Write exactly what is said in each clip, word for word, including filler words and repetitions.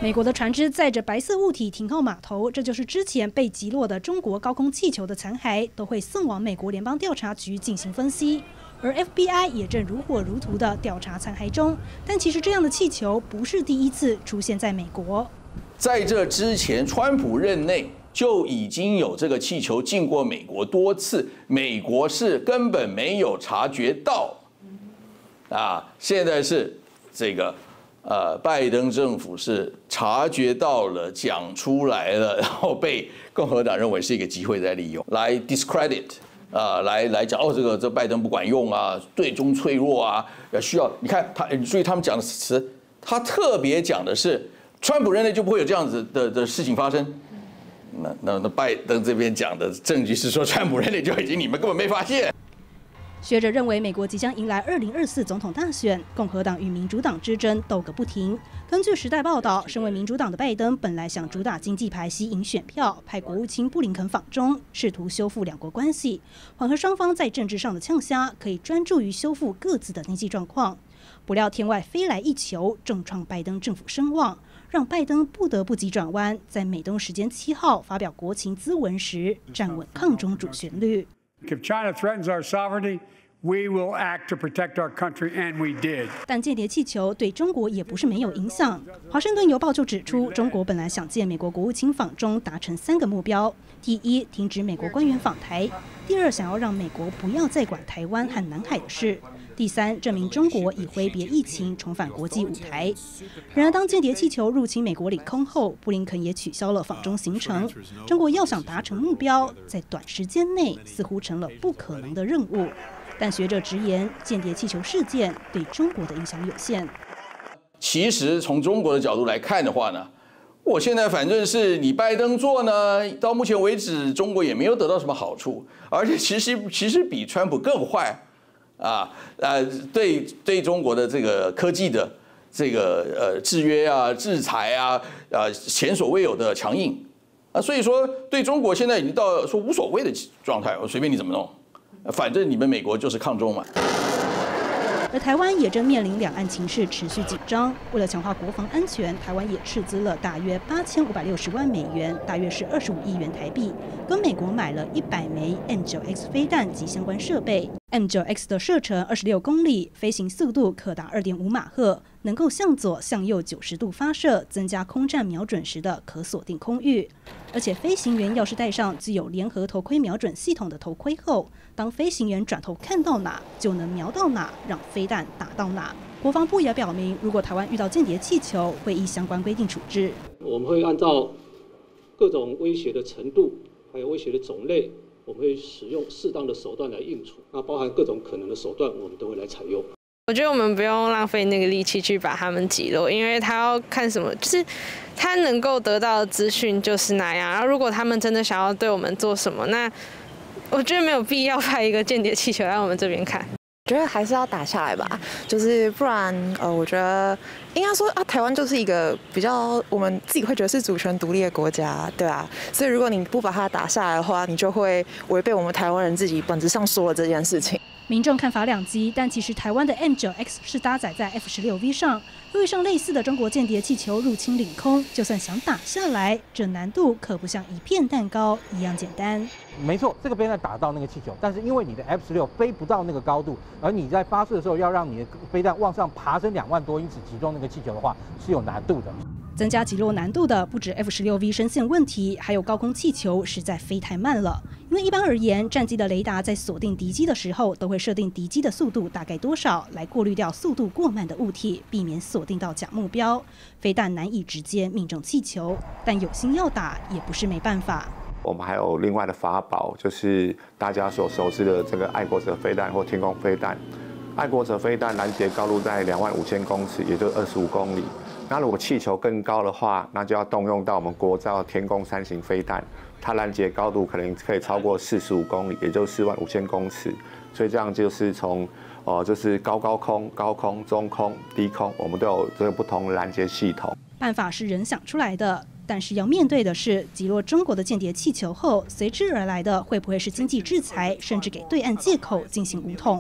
美国的船只载着白色物体停靠码头，这就是之前被击落的中国高空气球的残骸，都会送往美国联邦调查局进行分析。而 F B I 也正如火如荼的调查残骸中。但其实这样的气球不是第一次出现在美国， 在这之前，川普任内就已经有这个气球进过美国多次，美国是根本没有察觉到。啊，现在是这个。 呃，拜登政府是察觉到了，讲出来了，然后被共和党认为是一个机会在利用，来 discredit 啊、呃，来来讲哦，这个这拜登不管用啊，对中脆弱啊，需要你看他，你注意他们讲的词，他特别讲的是川普任内就不会有这样子的的事情发生。那那那拜登这边讲的证据是说，川普任内就已经你们根本没发现。 学者认为，美国即将迎来二零二四总统大选，共和党与民主党之争斗个不停。根据《时代》报道，身为民主党的拜登本来想主打经济牌吸引选票，派国务卿布林肯访中，试图修复两国关系，缓和双方在政治上的呛虾，可以专注于修复各自的经济状况。不料天外飞来一球，重创拜登政府声望，让拜登不得不急转弯，在美东时间七号发表国情咨文时，站稳抗中主旋律。 If China threatens our sovereignty, we will act to protect our country, and we did. 但间谍气球对中国也不是没有影响。华盛顿邮报就指出，中国本来想借美国国务卿访中达成三个目标：第一，停止美国官员访台；第二，想要让美国不要再管台湾和南海的事；第三，证明中国已挥别疫情，重返国际舞台。然而，当间谍气球入侵美国领空后，布林肯也取消了访中行程。中国要想达成目标，在短时间内似乎成了不可能的任务。 但学者直言，间谍气球事件对中国的影响有限。 其实从中国的角度来看的话呢，我现在反正是你拜登做呢，到目前为止中国也没有得到什么好处，而且其实其实比川普更坏，啊呃对对中国的这个科技的这个呃制约啊、制裁啊，呃前所未有的强硬啊，所以说对中国现在已经到说无所谓的状态，我随便你怎么弄。 反正你们美国就是抗中嘛。 而台湾也正面临两岸情势持续紧张，为了强化国防安全，台湾也斥资了大约八千五百六十万美元，大约是二十五亿元台币，跟美国买了一百枚 M 九 X 飞弹及相关设备。M 九 X 的射程二十六公里，飞行速度可达二点五马赫，能够向左向右九十度发射，增加空战瞄准时的可锁定空域。而且飞行员要是戴上具有联合头盔瞄准系统的头盔后，当飞行员转头看到哪，就能瞄到哪，让飞弹打到哪。国防部也表明，如果台湾遇到间谍气球，会依相关规定处置。 我们会按照各种威胁的程度，还有威胁的种类，我们会使用适当的手段来应处。那包含各种可能的手段，我们都会来采用。 我觉得我们不用浪费那个力气去把他们击落，因为他要看什么，就是他能够得到的资讯就是那样。然后如果他们真的想要对我们做什么，那我觉得没有必要派一个间谍气球来我们这边看。 我觉得还是要打下来吧，就是不然，呃，我觉得应该说啊，台湾就是一个比较我们自己会觉得是主权独立的国家，对啊，所以如果你不把它打下来的话，你就会违背我们台湾人自己本质上说的这件事情。 民众看法两极，但其实台湾的 M 九 X 是搭载在 F 十六 V 上，遇上类似的中国间谍气球入侵领空，就算想打下来，这难度可不像一片蛋糕一样简单。 没错，这个飞弹打到那个气球，但是因为你的 F 十六 飞不到那个高度，而你在发射的时候要让你的飞弹往上爬升两万多英尺击中那个气球的话，是有难度的。 增加击落难度的不止 F 十六 V 声线问题，还有高空气球实在飞太慢了。因为一般而言，战机的雷达在锁定敌机的时候，都会设定敌机的速度大概多少，来过滤掉速度过慢的物体，避免锁定到假目标。飞弹难以直接命中气球，但有心要打也不是没办法。 我们还有另外的法宝，就是大家所熟知的这个爱国者飞弹或天空飞弹。爱国者飞弹拦截高度在两万五千公尺，也就是二十五公里。那如果气球更高的话，那就要动用到我们国造天宫三型飞弹，它拦截高度可能可以超过四十五公里，也就是四万五千公尺。所以这样就是从呃，就是高高空、高空、中空、低空，我们都有这个不同的拦截系统。 办法是人想出来的。 但是要面对的是，击落中国的间谍气球后，随之而来的会不会是经济制裁，甚至给对岸借口进行武统？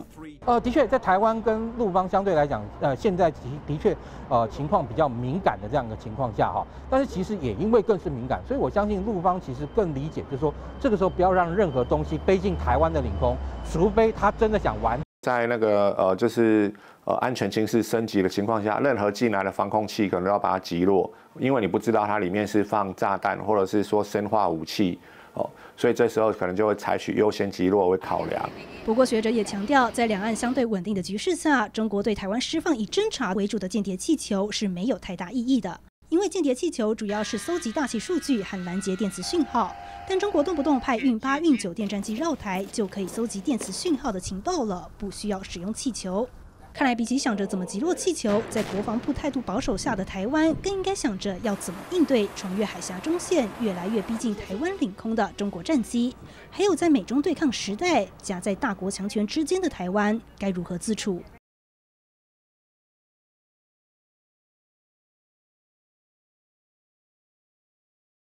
呃，的确，在台湾跟陆方相对来讲，呃，现在的的确，呃，情况比较敏感的这样的情况下哈，但是其实也因为更是敏感，所以我相信陆方其实更理解，就是说这个时候不要让任何东西飞进台湾的领空，除非他真的想玩。 在那个呃，就是呃安全情势升级的情况下，任何进来的防空器可能都要把它击落，因为你不知道它里面是放炸弹或者是说生化武器。哦，所以这时候可能就会采取优先击落为考量。 不过，学者也强调，在两岸相对稳定的局势下，中国对台湾释放以侦察为主的间谍气球是没有太大意义的。因为间谍气球主要是搜集大气数据和拦截电磁讯号，但中国动不动派运八、运九电战机绕台，就可以搜集电磁讯号的情报了，不需要使用气球。看来，比起想着怎么击落气球，在国防部态度保守下的台湾，更应该想着要怎么应对穿越海峡中线、越来越逼近台湾领空的中国战机，还有在美中对抗时代夹在大国强权之间的台湾，该如何自处。